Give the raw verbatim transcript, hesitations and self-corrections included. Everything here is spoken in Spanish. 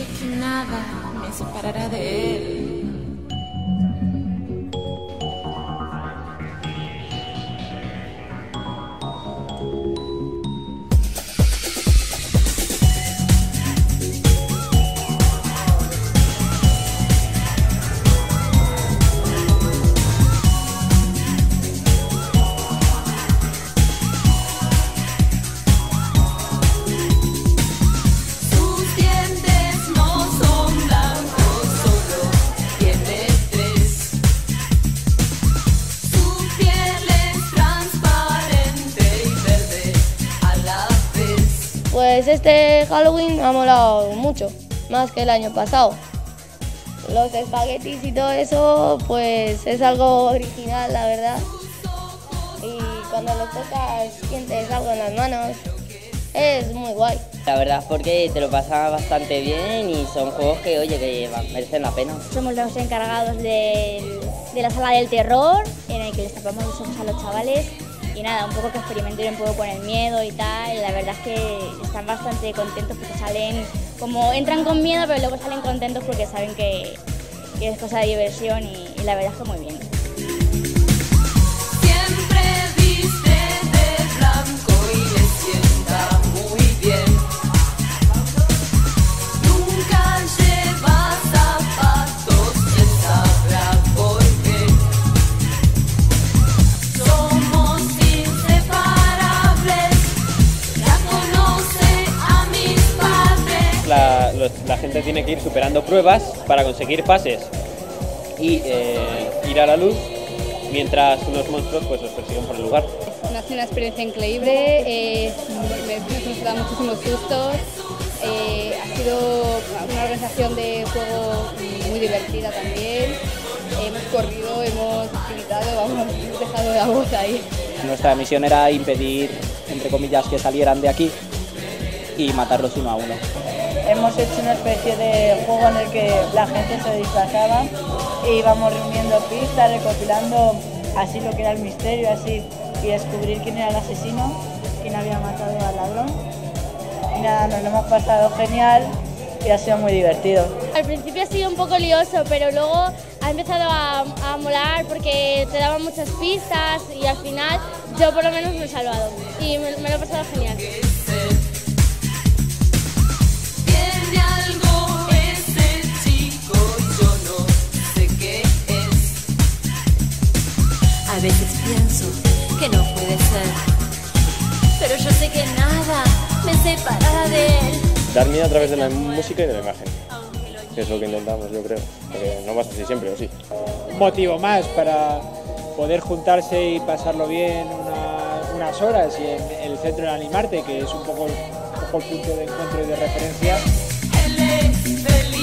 sé que nada me separará de él. Pues este Halloween me ha molado mucho, más que el año pasado. Los espaguetis y todo eso, pues es algo original, la verdad. Y cuando los tocas sientes algo en las manos, es muy guay. La verdad es porque te lo pasas bastante bien y son juegos que, oye, que merecen la pena. Somos los encargados de, de la sala del terror, en el que les tapamos los ojos a los chavales. Y nada, un poco que experimenten un poco con el miedo y tal, y la verdad es que están bastante contentos porque salen, como entran con miedo, pero luego salen contentos porque saben que, que es cosa de diversión y, y la verdad es que muy bien. Siempre viste de blanco y le sienta muy bien. Nunca lleva zapatos, él sabrá por qué. Somos La, los, la gente tiene que ir superando pruebas para conseguir fases y eh, ir a la luz, mientras unos monstruos pues los persiguen por el lugar. Ha sido una experiencia increíble, eh, nos da muchísimos sustos, eh, ha sido una organización de juego muy divertida también, hemos corrido, hemos gritado, vamos, hemos dejado la voz ahí. Nuestra misión era impedir, entre comillas, que salieran de aquí y matarlos uno a uno. Hemos hecho una especie de juego en el que la gente se disfrazaba e íbamos reuniendo pistas, recopilando así lo que era el misterio, así, y descubrir quién era el asesino, quién había matado al ladrón. Y nada, nos lo hemos pasado genial y ha sido muy divertido. Al principio ha sido un poco lioso, pero luego ha empezado a, a molar porque te daban muchas pistas y al final yo por lo menos me he salvado y me, me lo he pasado genial. A veces pienso que no puede ser, pero yo sé que nada me separará de él. Dar miedo a través de la música y de la imagen, que es lo que intentamos, yo creo, porque no pasa así siempre, ¿o sí? Un motivo más para poder juntarse y pasarlo bien una, unas horas, y en el centro de Animarte, que es un poco, un poco el punto de encuentro y de referencia. Él es feliz.